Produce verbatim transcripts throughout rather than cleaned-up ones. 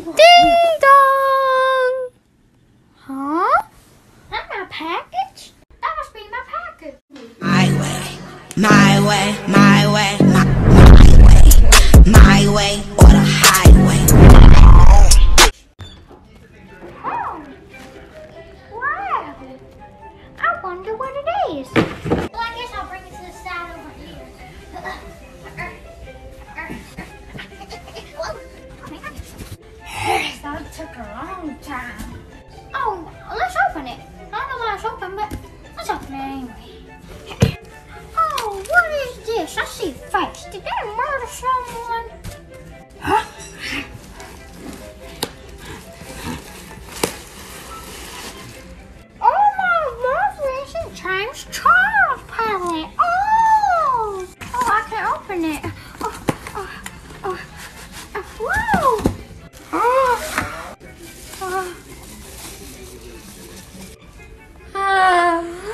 Ding dong! Huh? That's my package? That must be my package. My way, my way, my way, my, my way, my way, or the highway. Oh, wow. I wonder what it is. Well, I guess I'll bring it to the side over here. That took a long time. Oh, let's open it. I don't know why it's open, but let's open it anyway. Oh, what is this? I see a face. Did they murder someone? Huh? Oh my lovely, it's James Charles palette. Oh! Oh, I can open it. Oh, oh, oh, oh, whoa! Oh. Oh. Um.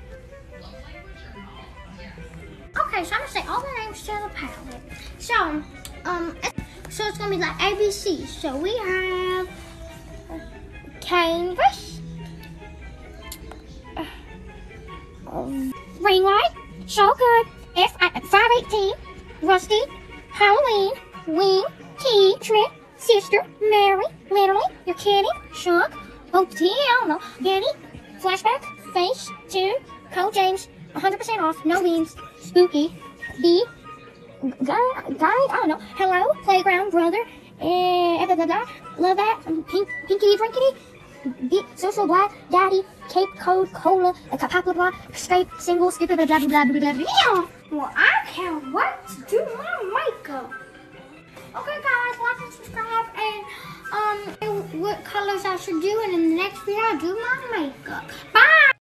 Okay, so I'm gonna say all the names to the palette. So, um, so it's gonna be like A B C. So we have Canvas, uh, um, Ring Light, So Good, F five eighteen, Rusty, Halloween, Wing, Key, Trick, Sister, Mary, Literally, You're Kidding, Shook, O T, I don't know, Getty, Flashback, Face, Two, Code James, one hundred percent off, No Beans, Spooky, B, Guide, Guide, I don't know, Hello, Playground, Brother, and da, da, da, Love That, Pink, Pinky, Drinkity, B, Social Black, Daddy, Cape Code, Cola, blah, blah, Skype, Single, Skip, blah, blah, blah, blah, blah, blah. Well, I can't wait to do my makeup. Okay, guys, like and subscribe, and um, what colors I should do, and in the next video, I'll do my makeup.